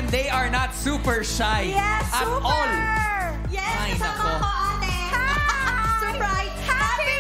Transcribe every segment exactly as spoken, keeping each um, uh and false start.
they are not super shy Yes, at super! all. Yes, Ay, kasama nako. ko, ate. Surprise! Happy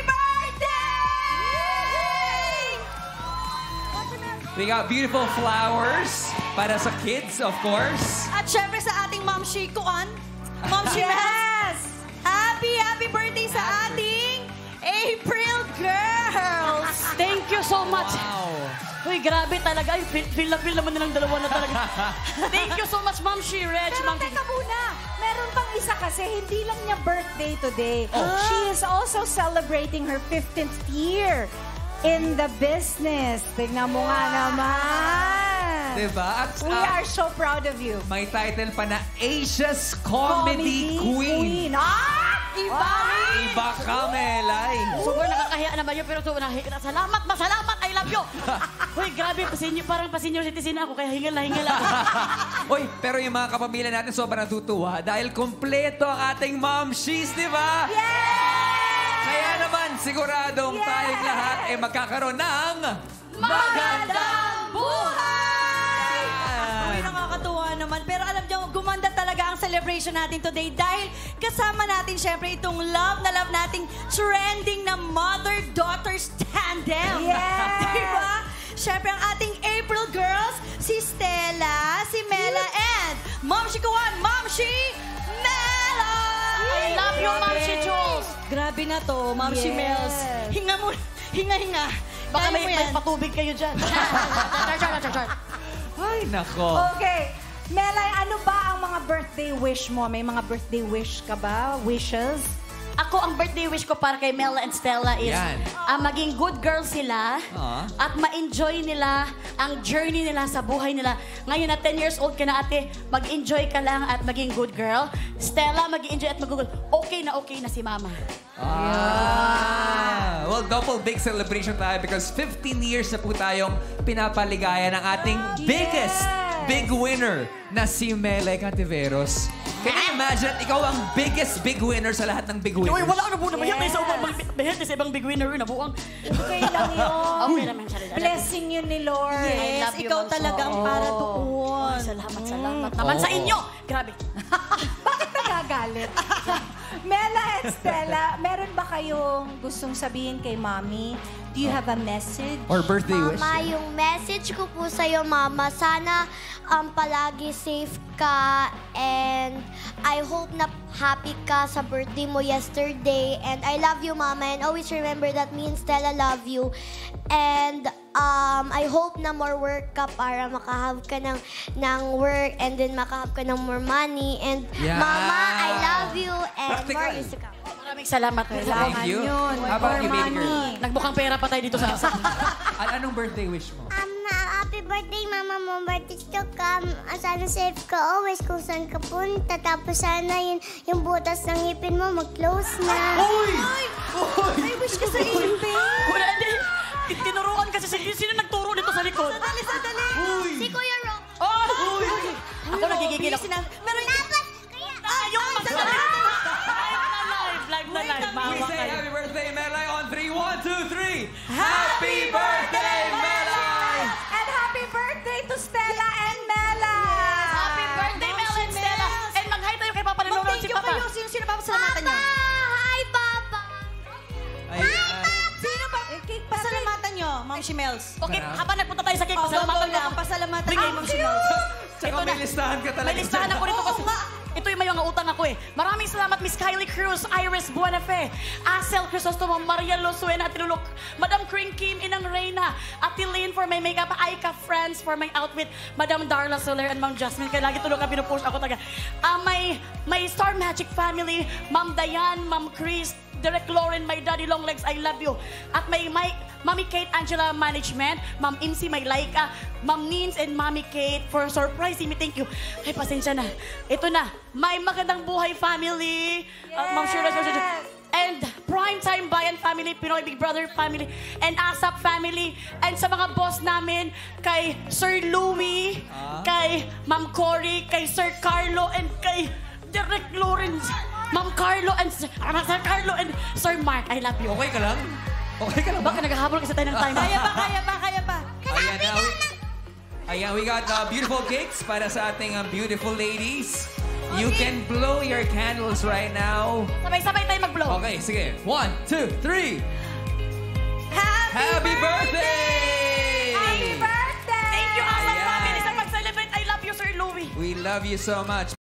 birthday! We got beautiful flowers para sa kids, of course. At syempre sa ating Ma'am Shi Kuan. Ma'am Shi Yes! Happy, happy birthday sa ating April Girls! Thank you so much. Wow. Uy, grabe talaga. Ay, feel, feel na feel naman nilang dalawa na talaga. Thank you so much, Ma'am Shi, Reg. Pero Ma'am teka muna, meron pang isa kasi, hindi lang niya birthday today. Oh. She is also celebrating her fifteenth year in the business. Tignan mo nga naman. Diba? At We uh, are so proud of you. may title pa na Asia's Comedy, Queen. Ah! Iba! Iba ka, Melay. Sobrang nakakahiya naman yun, pero sobrang nakikita. Salamat, masalamat, I love you. Uy, grabe, pasinyo, parang pa-senior citizen ako, kaya hingal na hingal ako. Uy, pero yung mga kapamilya natin sobrang natutuwa dahil kompleto ang ating Mom She's, di ba? Kaya naman, siguradong Yes! tayong lahat ay magkakaroon ng Magandang buhay! Uy, nakakatuwa naman. Pero alam niyo, gumanda talaga ang celebration natin today dahil kasama natin syempre itong love na love nating trending na mother-daughter tandem. Yes! Diba? Syempre ang ating April Girls, si Stella, si Mela, and Ma'am Shi Kuan, Ma'am Shi Mela! I love you, Ma'am Shi Jules. Grabe na to, Ma'am Shi Yes. Mels. Hinga mo, hinga-hinga. Baka Kaya may, mo may yan. patubig kayo dyan. Char, char, char, char. Ay, nako. Okay. Melay, ano ba ang mga birthday wish mo? May mga birthday wish ka ba? Wishes? Ako, ang birthday wish ko para kay Mela and Stella is Yan. ah, maging good girls sila Ah. at ma-enjoy nila ang journey nila sa buhay nila. Ngayon na ten years old ka na ate, mag-enjoy ka lang at maging good girl. Stella, mag-enjoy at mag-google. Okay na okay na si Mama. Ah. Well, double big celebration tayo because fifteen years na po tayong pinapaligaya ng ating biggest big winner na si Melay Cantiveros. Can you imagine, ikaw ang biggest big winner sa lahat ng big winners? Uy, wala na po naman yan. Yes. Sa ubang bahit sa ibang big winner na buwang. Okay lang yun. Okay naman siya. Blessing yun ni Lord. I Yes, love you, ikaw Ma'am talagang Sol. para Oh. doon. Ay, salamat, salamat. Naman sa inyo. Grabe. Bakit nagagalit? Mela and Stella, meron ba kayong gustong sabihin kay Mommy? Do you have a message? Or birthday wish? Mama, yung message ko po sa'yo, Mama, sana um, palagi safe ka and I hope na happy ka sa birthday mo yesterday. And I love you, Mama, and always remember that me and Stella love you. And um, I hope na more work ka para makahave ka ng, ng work and then makahave ka ng more money. And Yeah. Mama, I love you and Practical. more is to come. Maraming salamat. Thank you. Yun. How about For you, baby girl? money. Nagmukhang pera pa tayo dito sa asa. An anong birthday wish mo? Um, happy birthday, Mama mo. Birthday to come. Sana safe ka always kung saan ka punta. Tapos sana yun, yung butas ng ngipin mo mag-close na. Uy! May wish ka sa ipin. Wala, hindi. Tinuruan kasi sino, sino nagturo dito sa likod? Dali, sandali. Si Kuya Rob. Oh! Ako nagigigil ako. Pero Dapat, kaya... Ah, yung magsalita. Live na live. Live na live. We Maawa say kayo. happy birthday, Melay, on three. One, two, three. Happy birthday, Melay! And happy birthday to Stella and Mela! Happy birthday, Mel and Stella. And mag-hi tayo kay Papa. Nanonood Mag-thank si you Papa. kayo. Sino-sino pa pasalamatan niyo? Hi, Papa. Ayan. Sino pa? cake pa. Pasalamatan niyo, Ma'am Shimels. Okay, Sarap. habang nagpunta tayo sa cake, Oh, pasalamatan go, go mo. lang. Pasalamatan Bring niyo, it. Ma'am Shimels. Tsaka Ito may na. listahan ka talaga. May listahan ako dito kasi. Ito yung may mga utang ako eh. Maraming salamat, Miss Kylie Cruz, Iris Buenafe, Asel Crisostomo, Maria Losuena, Tinulok, Madam Kring Kim, Inang Reyna, Ate Lynn for my makeup, Aika Friends for my outfit, Madam Darla Soler, and Ma'am Jasmine. Kaya lagi tulog ka pinupush ako taga. Uh, may, may Star Magic family, Ma'am Dayan, Ma'am Chris, Derek Lauren, my daddy long legs, I love you. At may, may Mami Kate Angela Management, Ma'am Imsi, may Laika, Ma'am Nins and Mami Kate for surprising me. Thank you. Ay, pasensya na. Ito na. May magandang buhay family. Yes. Uh, Ma'am Shira, and Primetime Bayan family, Pinoy Big Brother family, and ASAP family. And sa mga boss namin, kay Sir Louie, ah. kay Ma'am Cory, kay Sir Carlo, and kay Derek Lawrence. Ma'am Carlo and Sir Carlo and Sir Mark, I love you. Okay ka lang? Okay ka lang ba? Baka naghahabol kasi tayo ng time. Kaya pa, kaya pa, kaya pa. Ayan na. Ayan, we got uh, beautiful cakes para sa ating um, beautiful ladies. You can blow your candles right now. Sabay-sabay tayo mag-blow. Okay, sige. One, two, three. Happy, Happy birthday! Happy birthday! Thank you, Asal Ayan. family, sa mag-celebrate. I love you, Sir Louie. We love you so much.